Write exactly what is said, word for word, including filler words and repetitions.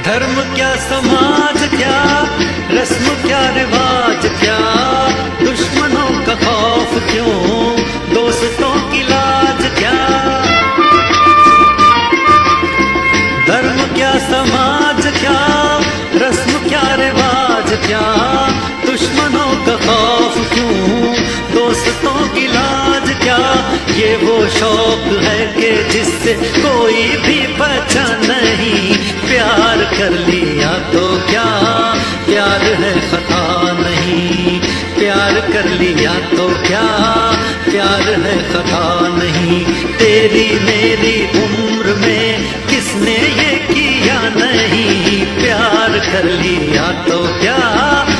धर्म क्या समाज क्या, रस्म क्या रिवाज क्या, दुश्मनों का खौफ क्यों, दोस्तों की लाज क्या। धर्म क्या समाज क्या, रस्म क्या रिवाज क्या, दुश्मनों का खौफ क्यों, दोस्तों की लाज क्या। ये वो शौक है कि जिससे कोई भी बचा नहीं, प्यार कर लिया तो क्या, प्यार है खता नहीं। प्यार कर लिया तो क्या, प्यार है खता नहीं। तेरी मेरी उम्र में किसने ये किया नहीं, प्यार कर लिया तो क्या।